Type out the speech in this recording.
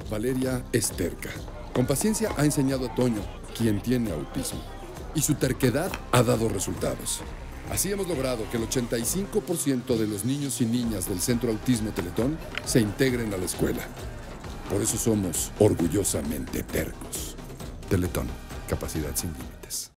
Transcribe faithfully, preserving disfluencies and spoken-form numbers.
Valeria es terca. Con paciencia ha enseñado a Toño, quien tiene autismo. Y su terquedad ha dado resultados. Así hemos logrado que el ochenta y cinco por ciento de los niños y niñas del Centro Autismo Teletón se integren a la escuela. Por eso somos orgullosamente tercos. Teletón, capacidad sin límites.